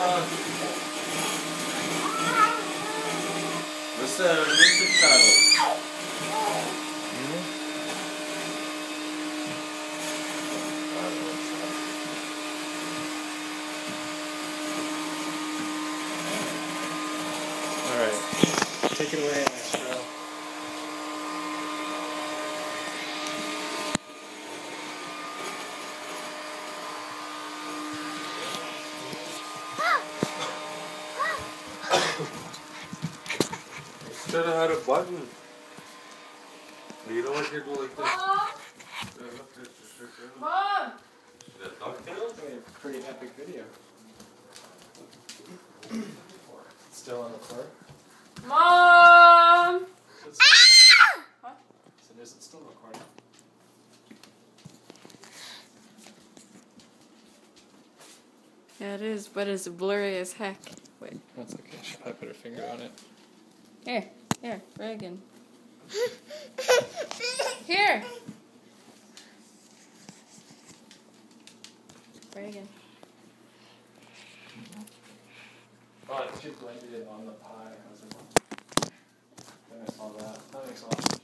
Listen, music title. Alright, take it away, Maestro. Should have had a button. You don't want to do like this. Mom! Is that DuckTales? Pretty epic video. Still on the floor? Mom! What? So is it still recording? Yeah, it is, but it's blurry as heck. Wait. That's okay. She probably put her finger on it. Here, Reagan. Here! Reagan. Oh, she blended it on the pie. I was like, then I saw that. That makes a lot of sense.